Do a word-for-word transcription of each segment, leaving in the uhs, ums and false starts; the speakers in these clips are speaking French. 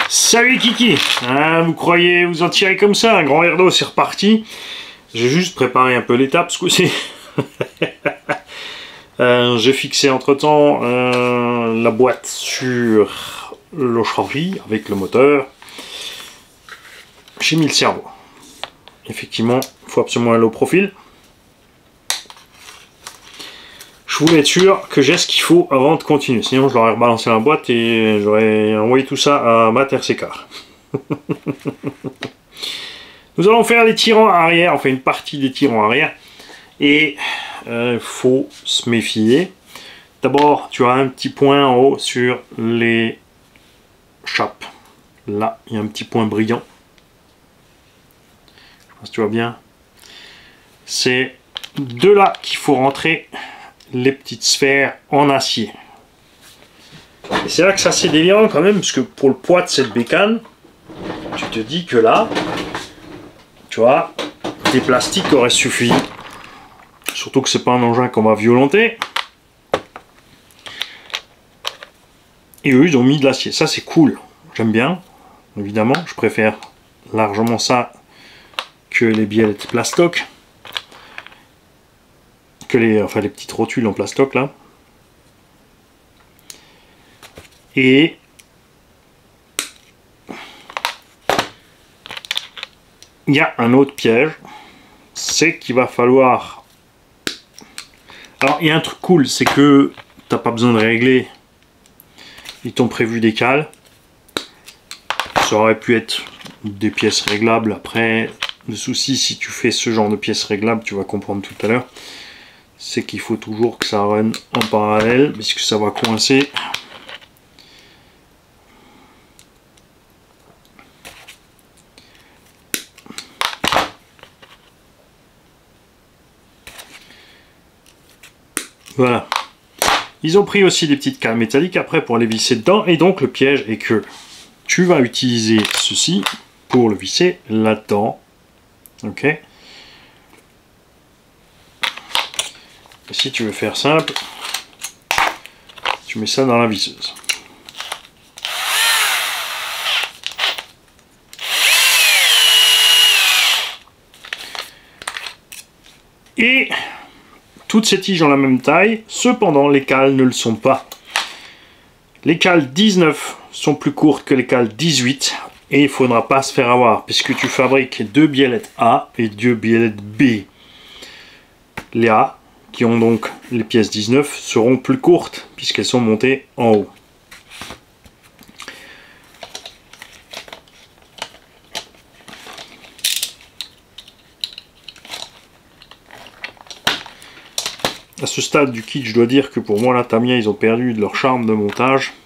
Salut Kiki, hein, vous croyez vous en tirer comme ça? Un grand verre d'eau, c'est reparti. J'ai juste préparé un peu l'étape ce coup-ci. euh, J'ai fixé entre temps euh, la boîte sur l'eau chauffe avec le moteur. J'ai mis le cerveau. Effectivement, il faut absolument aller au profil. Je voulais être sûr que j'ai ce qu'il faut avant de continuer. Sinon, je l'aurais rebalancé la boîte et j'aurais envoyé tout ça à ma R C car. Nous allons faire les tirants arrière, enfin une partie des tirants arrière. Et il euh, faut se méfier. D'abord, tu as un petit point en haut sur les chapes. Là, il y a un petit point brillant. Je pense que tu vois bien. C'est de là qu'il faut rentrer les petites sphères en acier. Et c'est là que ça c'est délirant quand même, parce que pour le poids de cette bécane, tu te dis que là, tu vois, des plastiques auraient suffi. Surtout que c'est pas un engin qu'on va violenter. Et eux, ils ont mis de l'acier. Ça, c'est cool. J'aime bien. Évidemment, je préfère largement ça que les biellettes plastoc. Que les, enfin, les petites rotules en plastoc, là. Et il y a un autre piège. C'est qu'il va falloir... Alors, il y a un truc cool, c'est que t'as pas besoin de régler. Ils t'ont prévu des cales. Ça aurait pu être des pièces réglables. Après, le souci, si tu fais ce genre de pièces réglables, tu vas comprendre tout à l'heure, c'est qu'il faut toujours que ça run en parallèle, puisque ça va coincer. Voilà. Ils ont pris aussi des petites cales métalliques après pour les visser dedans. Et donc le piège est que tu vas utiliser ceci pour le visser là-dedans. Ok. Et si tu veux faire simple, tu mets ça dans la visseuse. Et toutes ces tiges ont la même taille, cependant les cales ne le sont pas. Les cales dix-neuf sont plus courtes que les cales dix-huit et il ne faudra pas se faire avoir puisque tu fabriques deux biellettes A et deux biellettes B. Les A, qui ont donc les pièces dix-neuf, seront plus courtes puisqu'elles sont montées en haut. À ce stade du kit, je dois dire que pour moi, là, Tamiya, ils ont perdu de leur charme de montage.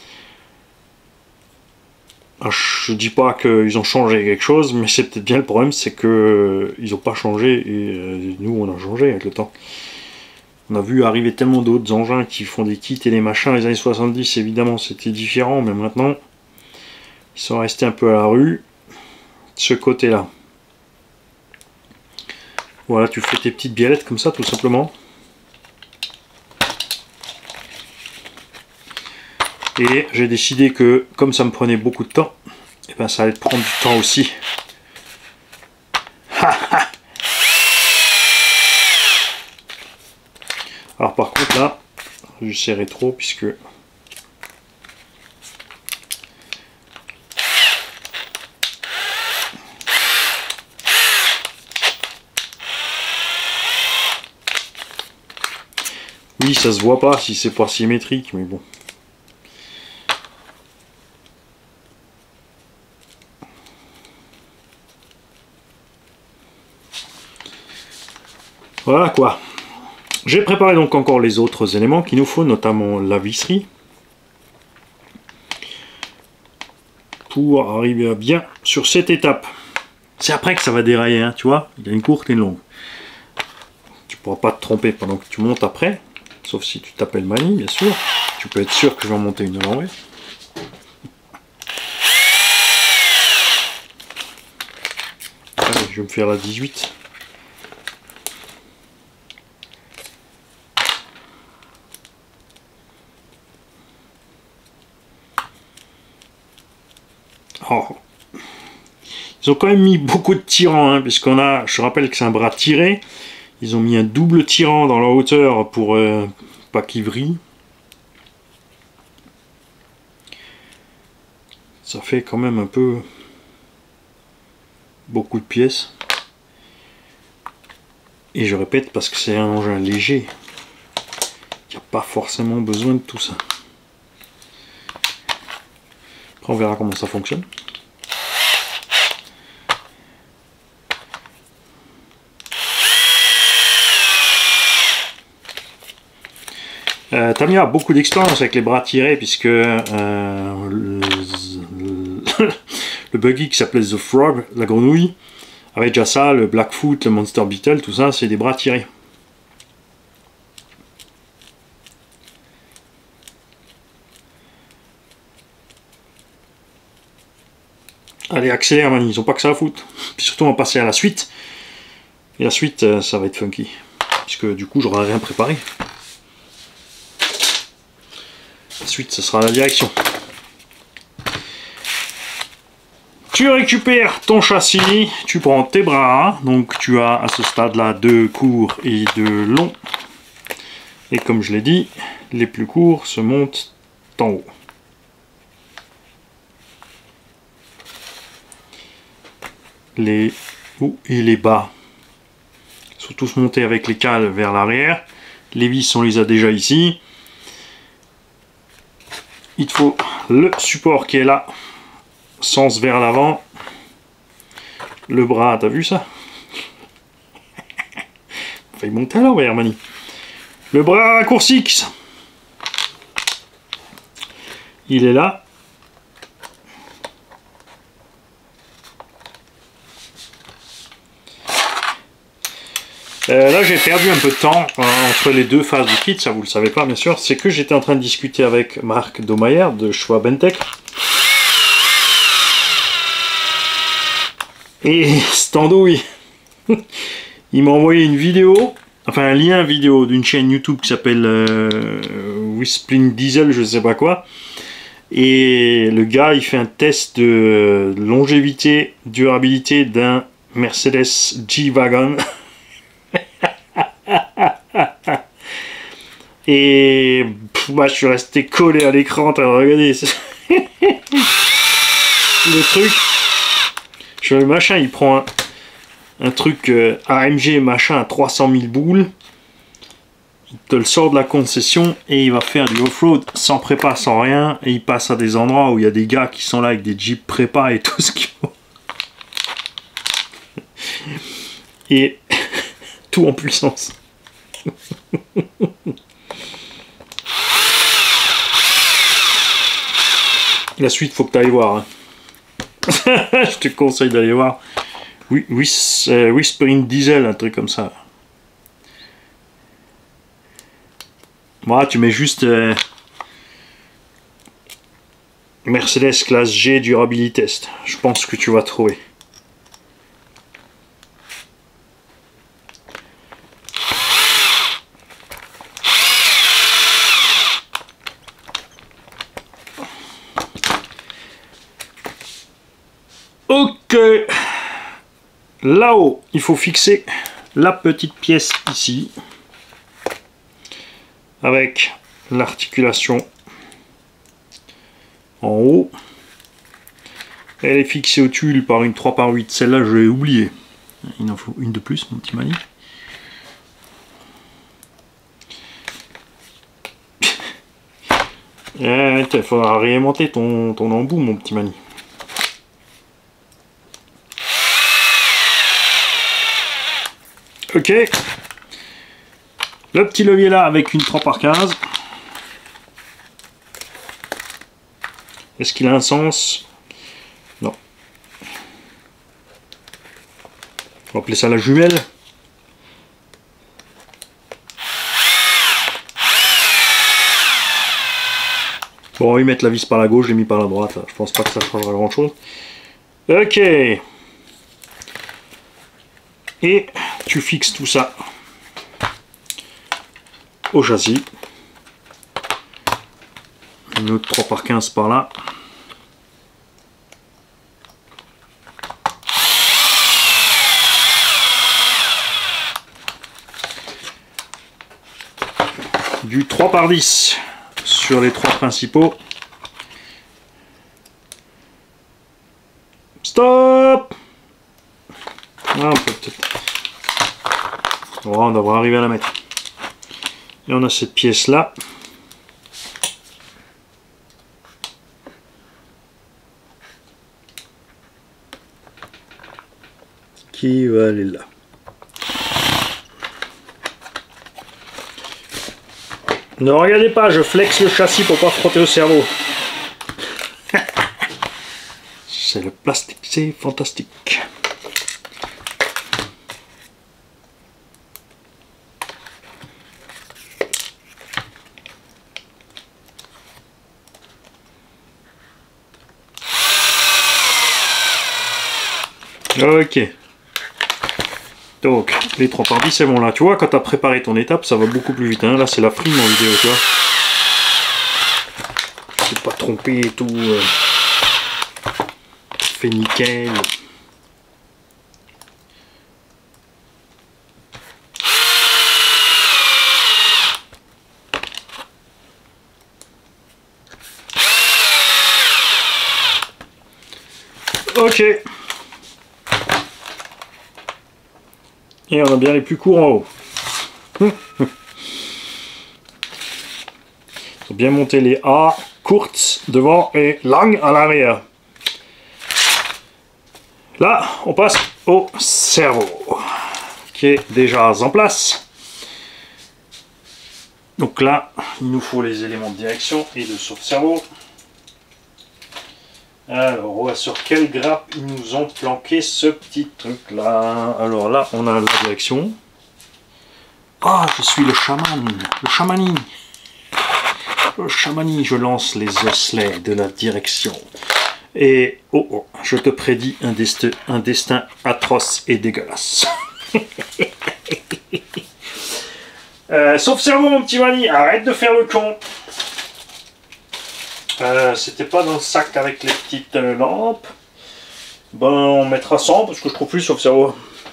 Je dis pas qu'ils ont changé quelque chose, mais c'est peut-être bien le problème, c'est que ils n'ont pas changé et nous, on a changé avec le temps. On a vu arriver tellement d'autres engins qui font des kits et des machins. Les années soixante-dix, évidemment, c'était différent, mais maintenant, ils sont restés un peu à la rue. De ce côté-là. Voilà, tu fais tes petites biellettes comme ça, tout simplement. Et j'ai décidé que, comme ça me prenait beaucoup de temps, et ben ça allait te prendre du temps aussi. Alors par contre là, je serrais trop puisque... Oui, ça se voit pas si c'est pas symétrique, mais bon. Voilà quoi. J'ai préparé donc encore les autres éléments qu'il nous faut, notamment la visserie. Pour arriver à bien sur cette étape. C'est après que ça va dérailler, hein, tu vois. Il y a une courte et une longue. Tu pourras pas te tromper pendant que tu montes après. Sauf si tu t'appelles Mani, bien sûr. Tu peux être sûr que je vais en monter une à l'envers. Allez, je vais me faire la dix-huit. Alors, ils ont quand même mis beaucoup de tirants, hein, puisqu'on a, je rappelle que c'est un bras tiré. Ils ont mis un double tirant dans la hauteur pour euh, pas qu'il vrille. Ça fait quand même un peu beaucoup de pièces. Et je répète parce que c'est un engin léger. Il n'y a pas forcément besoin de tout ça. Après on verra comment ça fonctionne. Euh, Tamia a beaucoup d'expérience avec les bras tirés puisque euh, le, le, le buggy qui s'appelait The Frog, la grenouille, avait déjà ça, le Blackfoot, le Monster Beetle, tout ça, c'est des bras tirés. Allez, accélère, man, ils ont pas que ça à foutre. Puis surtout, on va passer à la suite. Et la suite, euh, ça va être funky. Puisque du coup, j'aurai rien préparé. Ensuite, ce sera la direction. Tu récupères ton châssis, tu prends tes bras, donc tu as à ce stade-là deux courts et deux longs. Et comme je l'ai dit, les plus courts se montent en haut. Les hauts et les bas sont tous montés avec les cales vers l'arrière. Les vis, on les a déjà ici. Il te faut le support qui est là, sens vers l'avant. Le bras, t'as vu ça? On va y monter à l'envers, Mani. Le bras raccourci, il est là. Euh, là j'ai perdu un peu de temps euh, entre les deux phases du kit, ça vous le savez pas bien sûr, c'est que j'étais en train de discuter avec Marc Domayer de Schwabentech. Et Stando, il, il m'a envoyé une vidéo, enfin un lien vidéo d'une chaîne YouTube qui s'appelle euh, Whispering Diesel, je sais pas quoi. Et le gars il fait un test de longévité, durabilité d'un Mercedes G-Wagon. Et pff, bah, je suis resté collé à l'écran, t'as regardé le truc. Je le machin, il prend un, un truc euh, A M G machin à trois cent mille boules. Il te le sort de la concession et il va faire du off-road sans prépa, sans rien. Et il passe à des endroits où il y a des gars qui sont là avec des jeeps prépa et tout ce qu'il faut. Et tout en puissance. La suite, faut que tu ailles voir. Hein. Je te conseille d'aller voir. Whis, euh, Whispering Diesel, un truc comme ça. Voilà, tu mets juste euh, Mercedes classe G durability test. Je pense que tu vas trouver. Ok, là-haut, il faut fixer la petite pièce ici, avec l'articulation en haut. Elle est fixée au tulle par une trois par huit, celle-là je l'ai oublié. Il en faut une de plus, mon petit Mani. Il faudra réaimanter ton, ton embout, mon petit Mani. Ok, le petit levier là avec une trois par quinze. Est-ce qu'il a un sens? Non. On va appeler ça la jumelle. Bon, on va y mettre la vis par la gauche, je l'ai mis par la droite. Là. Je pense pas que ça changera grand chose. Ok. Et tu fixes tout ça au châssis. Une autre trois par quinze par là. du trois par dix sur les trois principaux. Stop! Ah, on peut peut-être... Oh, on devrait arriver à la mettre. Et on a cette pièce là. Qui va aller là. Ne regardez pas, je flex le châssis pour pas frotter au cerveau. C'est le plastique, c'est fantastique. Ok. Donc, les trois par dix, c'est bon là. Tu vois, quand tu as préparé ton étape, ça va beaucoup plus vite. Hein. Là, c'est la frime en vidéo, tu vois. C'est pas trompé et tout. Euh... Fait nickel. Ok. Et on a bien les plus courts en haut. Faut bien monter les A courtes devant et longues à l'arrière. Là, on passe au cerveau, qui est déjà en place. Donc là, il nous faut les éléments de direction et de sauve-cerveau. Alors, on voit sur quelle grappe ils nous ont planqué ce petit truc là. Alors là, on a la direction. Ah, je suis le chaman, le chamani. Le chamani, je lance les osselets de la direction. Et oh, oh, je te prédis un, destin, un destin atroce et dégueulasse. euh, Sauve-cerveau, mon petit mani, arrête de faire le con. Euh, C'était pas dans le sac avec les petites euh, lampes. Ben, on mettra cent parce que je trouve plus sauve-cerveau.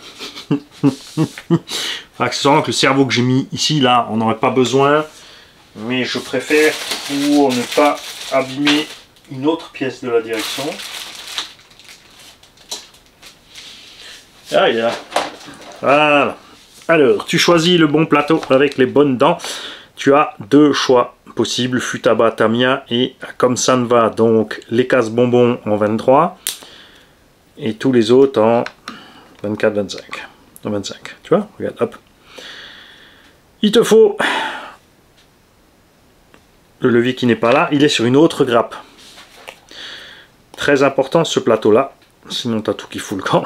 Accessoirement, que le cerveau que j'ai mis ici, là, on n'aurait pas besoin. Mais je préfère pour ne pas abîmer une autre pièce de la direction. Ah, il y a. Voilà. Alors, tu choisis le bon plateau avec les bonnes dents. Tu as deux choix possibles, Futaba Tamiya et comme ça ne va, donc les casse bonbons en vingt-trois et tous les autres en vingt-quatre vingt-cinq. En vingt-cinq, tu vois, regarde, hop. Il te faut le levier qui n'est pas là, il est sur une autre grappe. Très important ce plateau là, sinon tu as tout qui fout le camp.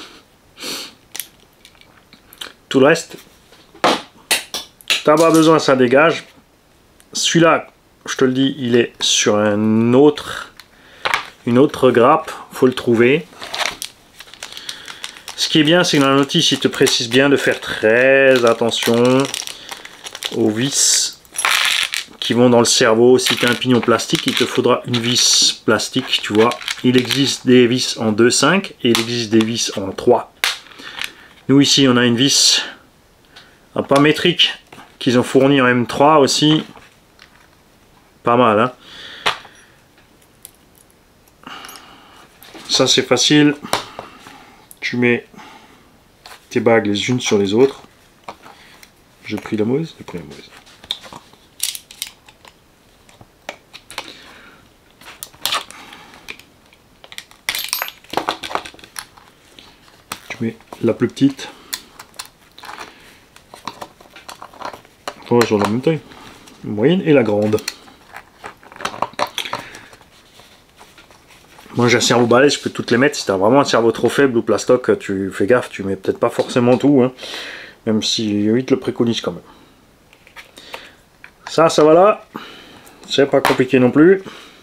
Tout le reste, t'as pas besoin, ça dégage. Celui-là, je te le dis, il est sur un autre, une autre grappe, faut le trouver. Ce qui est bien, c'est que dans la notice, il te précise bien de faire très attention aux vis qui vont dans le cerveau. Si tu as un pignon plastique, il te faudra une vis plastique, tu vois. Il existe des vis en deux cinq et il existe des vis en trois. Nous ici, on a une vis pas métrique qu'ils ont fourni en M trois aussi. Pas mal, hein. Ça, c'est facile. Tu mets tes bagues les unes sur les autres. J'ai pris la mauvaise, j'ai pris la mauvaise. Tu mets la plus petite. On va sur la même taille. La moyenne et la grande. Moi j'ai un cerveau balèze, je peux toutes les mettre. Si tu as vraiment un cerveau trop faible ou plastoc, tu fais gaffe, tu mets peut-être pas forcément tout, hein, même si oui, te le préconise quand même. Ça, ça va là. C'est pas compliqué non plus.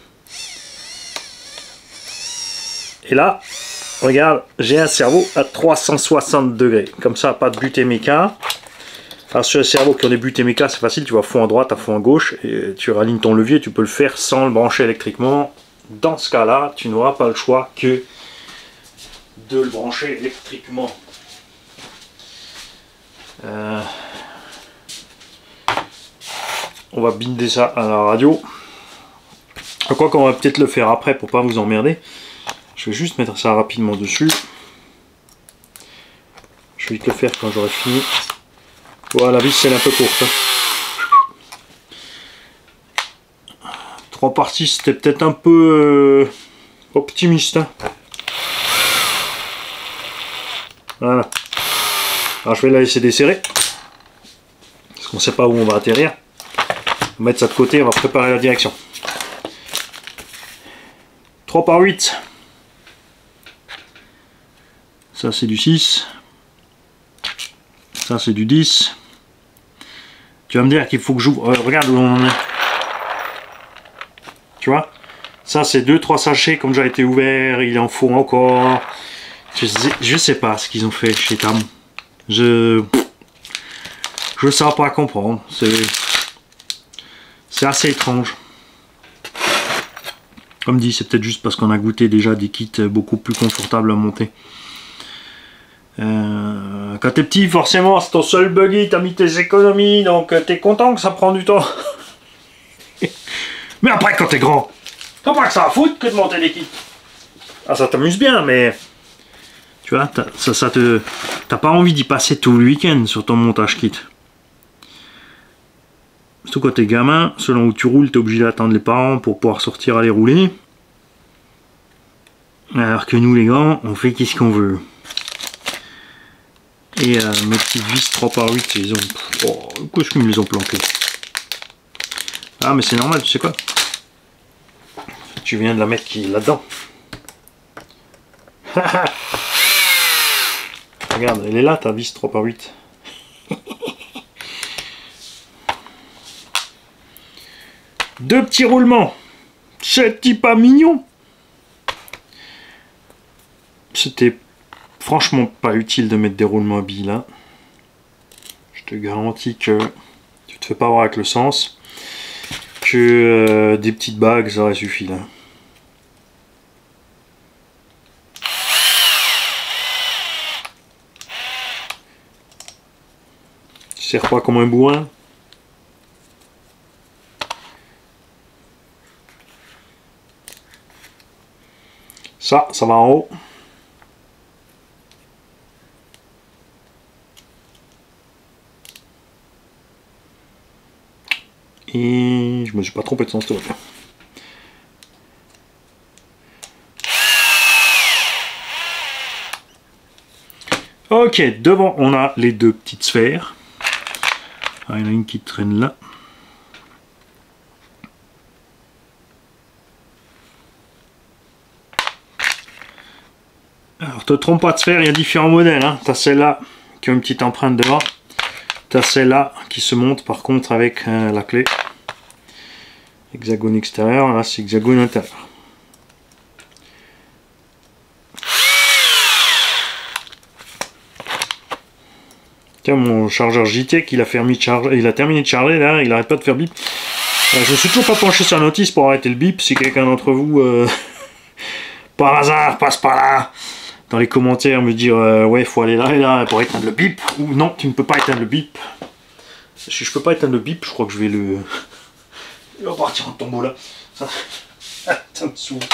Et là, regarde, j'ai un cerveau à trois cent soixante degrés. Comme ça, pas de but méca. Alors sur les cerveaux qui ont des buts méca, c'est facile, tu vas fond à droite, à fond à gauche, et tu ralignes ton levier, tu peux le faire sans le brancher électriquement. Dans ce cas-là, tu n'auras pas le choix que de le brancher électriquement. Euh... on va binder ça à la radio. Quoi qu'on va peut-être le faire après pour pas vous emmerder. Je vais juste mettre ça rapidement dessus. Je vais vite le faire quand j'aurai fini. Voilà, la vis c'est un peu courte. Hein. Trois parties, c'était peut-être un peu euh, optimiste. Hein. Voilà. Alors je vais la laisser desserrer. Parce qu'on ne sait pas où on va atterrir. On va mettre ça de côté, on va préparer la direction. trois par huit. Ça c'est du six. Ça c'est du dix. Tu vas me dire qu'il faut que j'ouvre. Euh, regarde où on en est. Tu vois? Ça c'est deux trois sachets comme déjà été ouvert. Il en faut encore. Je sais, je sais pas ce qu'ils ont fait chez Tam. Je. Je ne saurais pas comprendre. C'est. C'est assez étrange. Comme dit, c'est peut-être juste parce qu'on a goûté déjà des kits beaucoup plus confortables à monter. Euh, quand t'es petit, forcément, c'est ton seul buggy, t'as mis tes économies, donc t'es content que ça prend du temps. Mais après, quand t'es grand, t'as pas que ça à foutre que de monter des kits. Ah, ça t'amuse bien, mais... Tu vois, ça, ça te... T'as pas envie d'y passer tout le week-end sur ton montage kit. Surtout quand t'es gamin, selon où tu roules, t'es obligé d'attendre les parents pour pouvoir sortir aller rouler. Alors que nous les gars, on fait qu'est-ce qu'on veut. Et euh, mes petites vis trois par huit, ils ont... Oh, qu'est-ce qu'ils me les ont planqués? Ah mais c'est normal, tu sais quoi? Tu viens de la mettre qui là-dedans. Regarde, elle est là ta vis trois par huit. Deux petits roulements. C'est pas mignon. C'était franchement pas utile de mettre des roulements à billes là. Je te garantis que tu te fais pas avoir avec le sens. Que euh, des petites bagues ça aurait suffi là. Tu sers pas comme un bourrin. Ça, ça va en haut. Et je me suis pas trompé de sens tout. Ok, devant on a les deux petites sphères. Ah, il y en a une qui traîne là. Alors, te trompe pas de sphère, il y a différents modèles. Hein. Tu as celle-là qui a une petite empreinte devant. Tu as celle-là qui se monte par contre avec euh, la clé. Hexagone extérieur, là c'est hexagone intérieur. Tiens, mon chargeur J T qu'il a, il a terminé de charger, là, il arrête pas de faire bip. Euh, je ne suis toujours pas penché sur la notice pour arrêter le bip. Si quelqu'un d'entre vous, euh, par hasard, passe par là, dans les commentaires, me dire euh, ouais, il faut aller là et là pour éteindre le bip, ou non, tu ne peux pas éteindre le bip. Si je peux pas éteindre le bip, je crois que je vais le... Il va partir en tombeau là. Ça, ça me saoule.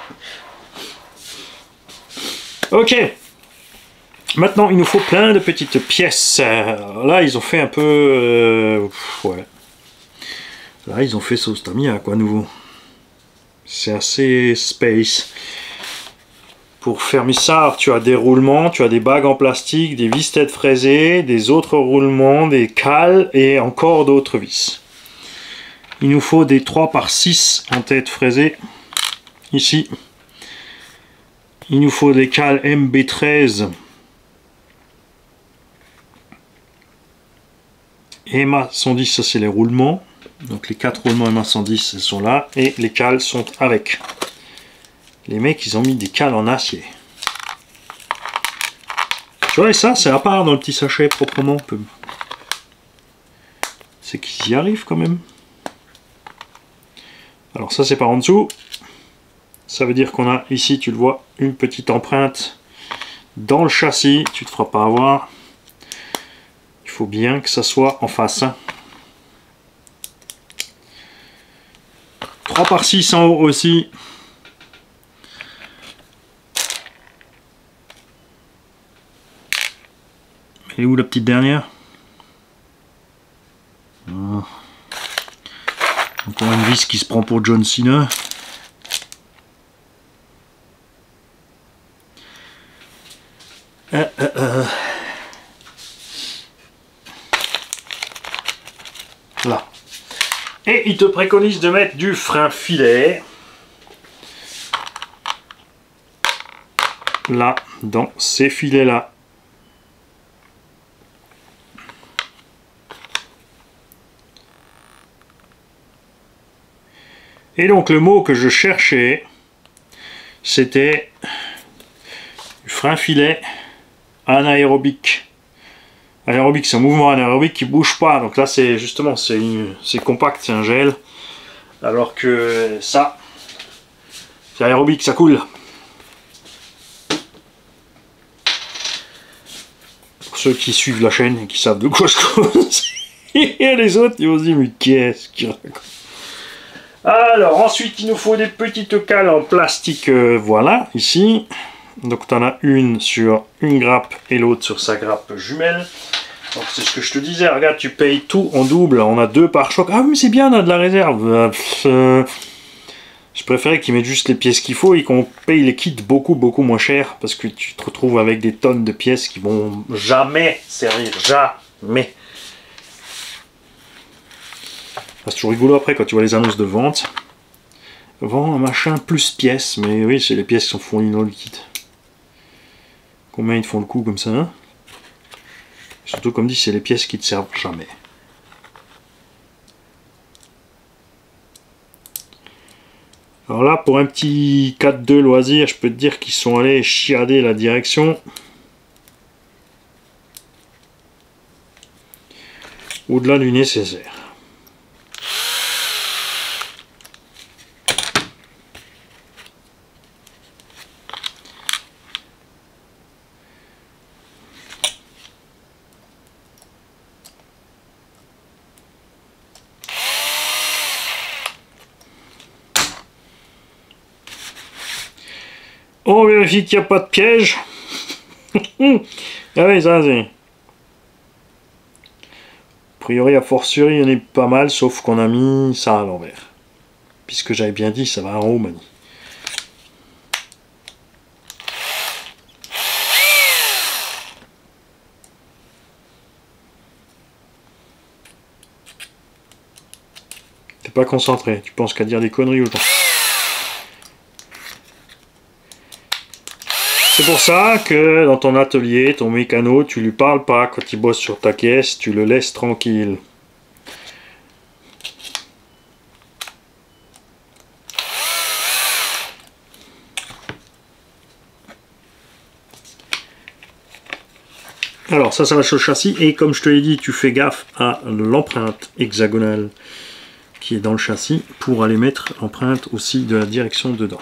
Ok. Maintenant, il nous faut plein de petites pièces. Là, ils ont fait un peu... Euh, ouais. Là, ils ont fait sauce Tamiya, quoi, nouveau. C'est assez space. Pour fermer ça, tu as des roulements, tu as des bagues en plastique, des vis têtes fraisées, des autres roulements, des cales et encore d'autres vis. Il nous faut des trois par six en tête fraisée. Ici. Il nous faut des cales M B treize. Et M A cent dix, ça c'est les roulements. Donc les quatre roulements M A cent dix, elles sont là. Et les cales sont avec. Les mecs, ils ont mis des cales en acier. Tu vois, et ça, c'est à part dans le petit sachet proprement. C'est qu'ils y arrivent quand même. Alors ça, c'est par en dessous. Ça veut dire qu'on a ici, tu le vois, une petite empreinte dans le châssis. Tu te feras pas avoir. Il faut bien que ça soit en face. En par six en haut aussi. Elle est où la petite dernière? Oh. Encore une vis qui se prend pour John Cena. Euh, euh, euh. Là. Et il te préconise de mettre du frein filet. Là, dans ces filets-là. Et donc le mot que je cherchais, c'était frein filet anaérobique. Anaérobique, c'est un mouvement anaérobique qui bouge pas. Donc là, c'est justement, c'est compact, c'est un gel. Alors que ça, c'est aérobique, ça coule. Pour ceux qui suivent la chaîne et qui savent de quoi je cause. Et les autres, ils vont se dire, mais qu'est-ce qu'il raconte? Alors, ensuite, il nous faut des petites cales en plastique, euh, voilà, ici. Donc, tu en as une sur une grappe et l'autre sur sa grappe jumelle. Donc, c'est ce que je te disais, regarde, tu payes tout en double. On a deux pare-chocs. Ah, mais c'est bien, on a de la réserve. Euh, je préférais qu'ils mettent juste les pièces qu'il faut et qu'on paye les kits beaucoup, beaucoup moins cher. Parce que tu te retrouves avec des tonnes de pièces qui vont jamais servir. Jamais. C'est toujours rigolo après quand tu vois les annonces de vente. Vend un machin plus pièces, mais oui, c'est les pièces qui sont fournies dans le kit. Combien ils te font le coup comme ça, hein? Surtout comme dit, c'est les pièces qui te servent jamais. Alors là, pour un petit quatre deux loisir, je peux te dire qu'ils sont allés chiader la direction. Au-delà du nécessaire. On vérifie qu'il n'y a pas de piège. Ah oui, ça c'est... A priori, a fortiori, il y en a pas mal, sauf qu'on a mis ça à l'envers. Puisque j'avais bien dit, ça va en Roumanie. T'es pas concentré, tu penses qu'à dire des conneries ou pas. C'est pour ça que dans ton atelier, ton mécano, tu lui parles pas quand il bosse sur ta caisse, tu le laisses tranquille. Alors ça, ça va sur le châssis et comme je te l'ai dit, tu fais gaffe à l'empreinte hexagonale qui est dans le châssis pour aller mettre l'empreinte aussi de la direction dedans.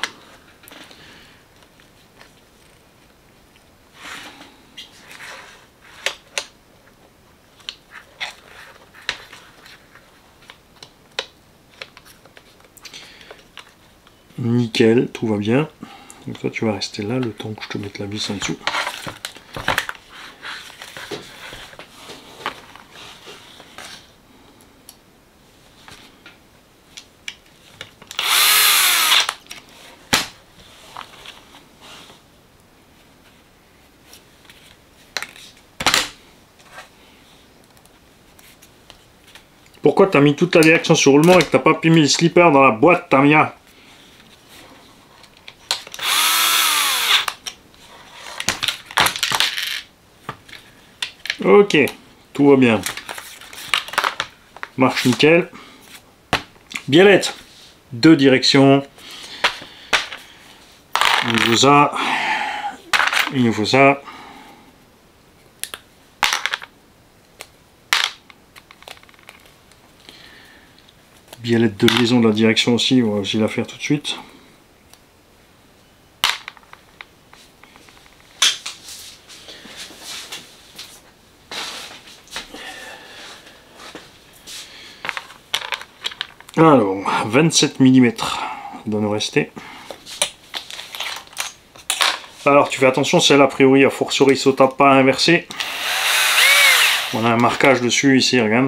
Nickel, tout va bien. Donc toi tu vas rester là le temps que je te mette la vis en dessous. Pourquoi tu as mis toute la direction sur roulement et que tu n'as pas mis les slippers dans la boîte, Tamia? Ok, tout va bien. Marche nickel. Biellette, deux directions. Il nous faut ça. Il nous faut ça. Biellette de liaison de la direction aussi, on va aussi la faire tout de suite. Alors, vingt-sept millimètres doit nous rester. Alors tu fais attention, celle-là a priori a fortiori se tape pas inversé. On a un marquage dessus ici, regarde.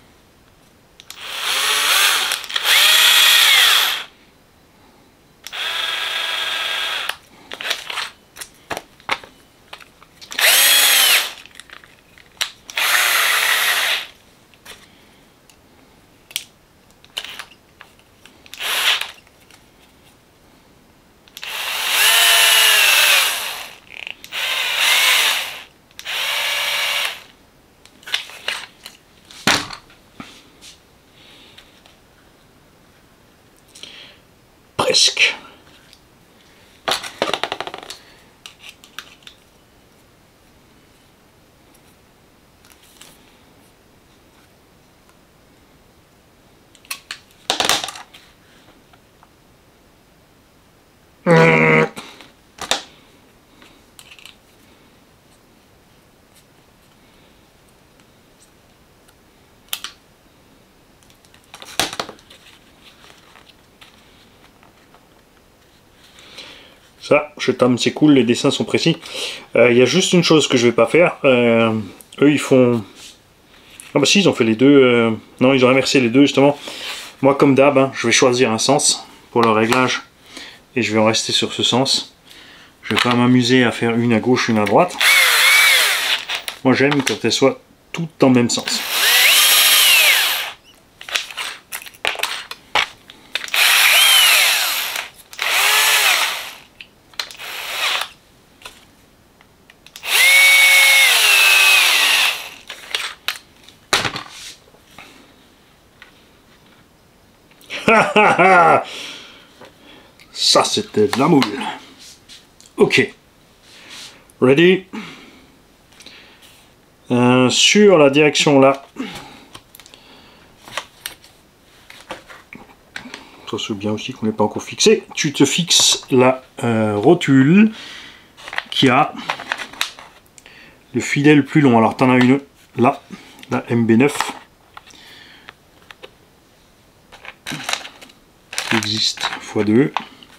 Presque. Mmh. Ça, je t'aime, c'est cool, les dessins sont précis. Il euh, y a juste une chose que je vais pas faire. Euh, eux, ils font... Ah bah si, ils ont fait les deux. Euh... Non, ils ont inversé les deux, justement. Moi, comme d'hab, hein, je vais choisir un sens pour le réglage. Et je vais en rester sur ce sens. Je vais pas m'amuser à faire une à gauche, une à droite. Moi, j'aime quand elles soient toutes dans le même sens. Ça, c'était de la moule. Ok. Ready. Euh, sur la direction là. Ça, c'est bien aussi qu'on n'est pas encore fixé. Tu te fixes la euh, rotule qui a le filet le plus long. Alors, tu en as une là, la M B neuf. Qui existe fois deux.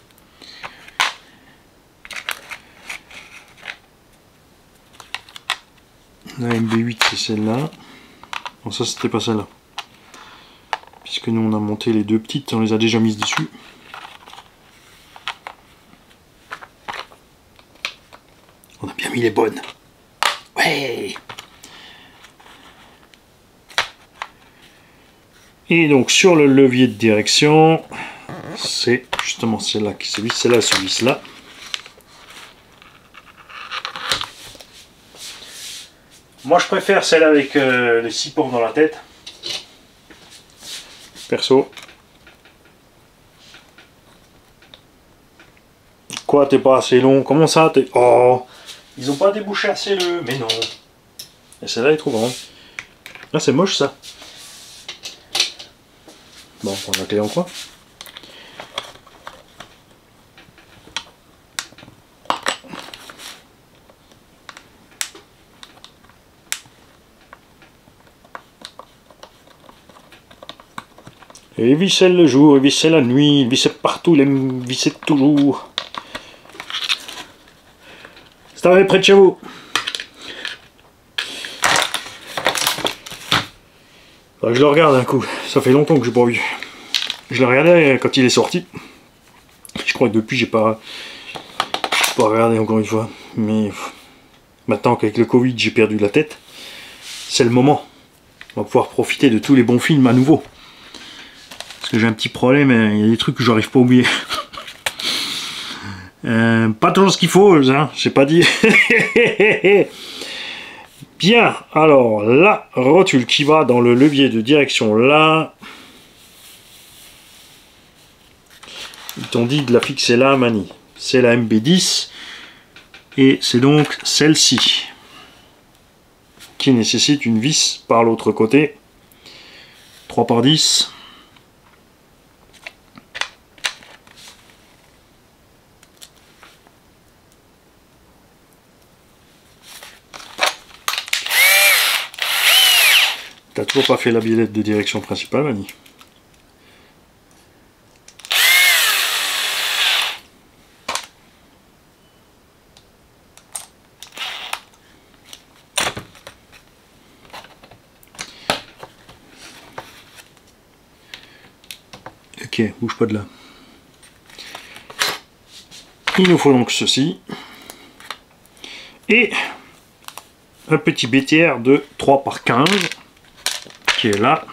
La M B huit, c'est celle-là. Non, ça, c'était pas celle-là. Puisque nous, on a monté les deux petites, on les a déjà mises dessus. On a bien mis les bonnes. Ouais! Et donc, sur le levier de direction, c'est justement celle-là qui se visse, celle-là se visse là. Moi, je préfère celle avec euh, les six ports dans la tête. Perso. Quoi, t'es pas assez long? Comment ça? T'es... Oh, ils ont pas débouché assez le... Mais non. Et celle-là est trop grande. Ah, c'est moche ça. Bon, on prend la clé en coin. Et il vissait le jour, il vissait la nuit, il vissait partout, il vissait toujours. C'est arrivé près de chez vous. Faudrait que je le regarde un coup, ça fait longtemps que j'ai pas vu. Je le regardais quand il est sorti. Je crois que depuis j'ai pas, pas regardé encore une fois. Mais maintenant qu'avec le Covid j'ai perdu la tête, c'est le moment. On va pouvoir profiter de tous les bons films à nouveau. Parce que j'ai un petit problème, il y a des trucs que j'arrive pas à oublier. euh, pas toujours ce qu'il faut, hein, j'ai pas dit. Bien, alors la rotule qui va dans le levier de direction là. Ils t'ont dit de la fixer là, Mani. C'est la M B dix. Et c'est donc celle-ci. Qui nécessite une vis par l'autre côté. trois par dix. T'as toujours pas fait la biellette de direction principale, Mani? Ok, bouge pas de là. Il nous faut donc ceci. Et un petit B T R de trois par quinze qui est là.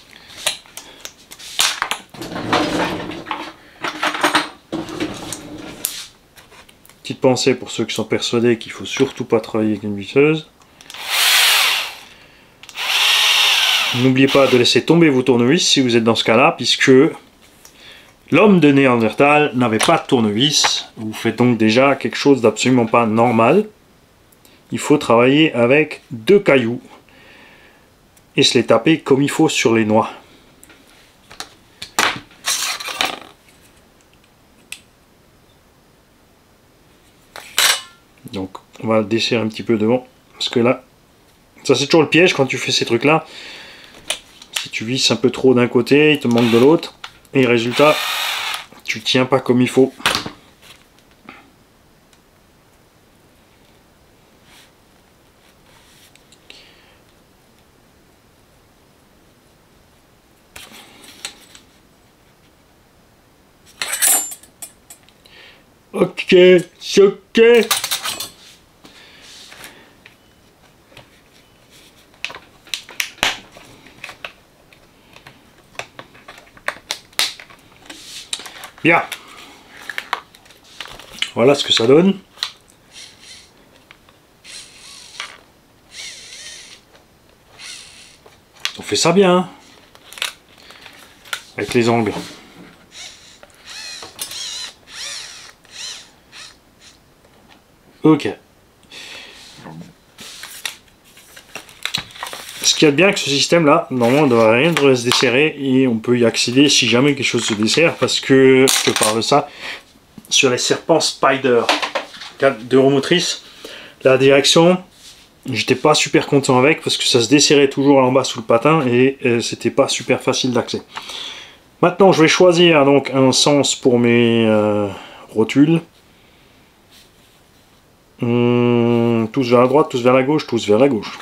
Petite pensée pour ceux qui sont persuadés qu'il faut surtout pas travailler avec une visseuse. N'oubliez pas de laisser tomber vos tournevis si vous êtes dans ce cas-là, puisque l'homme de Néandertal n'avait pas de tournevis. Vous faites donc déjà quelque chose d'absolument pas normal. Il faut travailler avec deux cailloux et se les taper comme il faut sur les noix. Donc on va le desserrer un petit peu devant, parce que là, ça c'est toujours le piège quand tu fais ces trucs là. Si tu visses un peu trop d'un côté, il te manque de l'autre, et résultat, tu tiens pas comme il faut. Ok, c'est ok. Bien. Voilà ce que ça donne. On fait ça bien. Hein, avec les angles. Ok. Ce qu'il y a de bien avec ce système là, normalement on ne devrait rien devrait se desserrer et on peut y accéder si jamais quelque chose se dessert, parce que je te parle de ça sur les serpents Spider de remotrice. La direction, j'étais pas super content avec parce que ça se desserrait toujours en bas sous le patin et euh, c'était pas super facile d'accès. Maintenant je vais choisir donc un sens pour mes euh, rotules. Hum, tous vers la droite, tous vers la gauche, tous vers la gauche.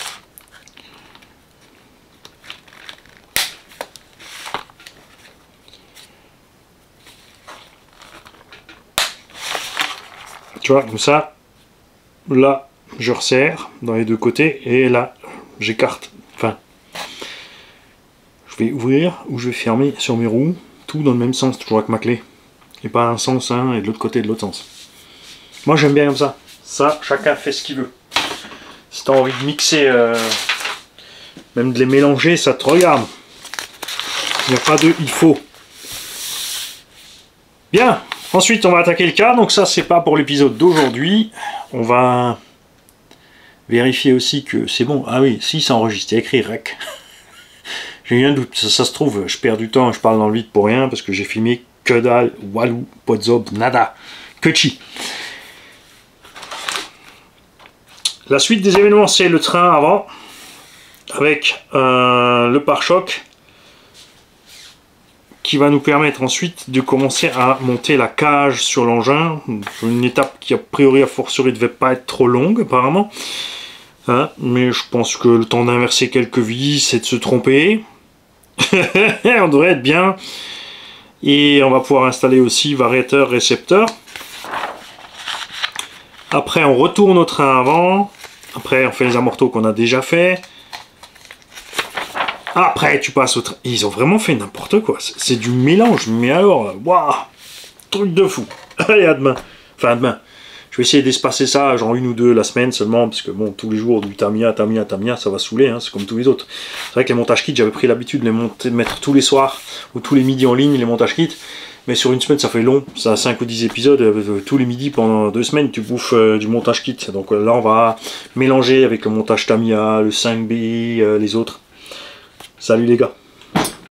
Tu vois, comme ça, là, je resserre dans les deux côtés, et là, j'écarte. Enfin, je vais ouvrir ou je vais fermer sur mes roues, tout dans le même sens, toujours avec ma clé. Et pas un sens, hein, et de l'autre côté, de l'autre sens. Moi, j'aime bien comme ça. Ça, chacun fait ce qu'il veut. Si tu as envie de mixer, euh, même de les mélanger, ça te regarde. Il n'y a pas de il faut. Bien. Ensuite, on va attaquer le cas. Donc ça, c'est pas pour l'épisode d'aujourd'hui. On va vérifier aussi que c'est bon. Ah oui, si, c'est enregistré. Écrit rec. J'ai eu un doute. Ça, ça se trouve, je perds du temps. Je parle dans le vide pour rien parce que j'ai filmé que dalle, walou, podzob, nada, que chi. La suite des événements, c'est le train avant avec euh, le pare-choc, qui va nous permettre ensuite de commencer à monter la cage sur l'engin. Une étape qui a priori a fortiori ne devait pas être trop longue apparemment. Hein, mais je pense que le temps d'inverser quelques vis et de se tromper, on devrait être bien. Et on va pouvoir installer aussi variateur, récepteur. Après on retourne au train avant. Après on fait les amortos qu'on a déjà fait. Après, tu passes au train. Ils ont vraiment fait n'importe quoi. C'est du mélange. Mais alors, waouh, truc de fou. Allez, à demain. Enfin, à demain. Je vais essayer d'espacer ça, genre une ou deux la semaine seulement, parce que bon, tous les jours, du Tamiya, Tamiya, Tamiya, ça va saouler, hein, c'est comme tous les autres. C'est vrai que les montages kits, j'avais pris l'habitude de les monter, de mettre tous les soirs, ou tous les midis en ligne, les montages kits. Mais sur une semaine, ça fait long. Ça a cinq ou dix épisodes. Euh, tous les midis, pendant deux semaines, tu bouffes euh, du montage kit. Donc euh, là, on va mélanger avec le montage Tamiya, le cinq B, euh, les autres. Salut les gars.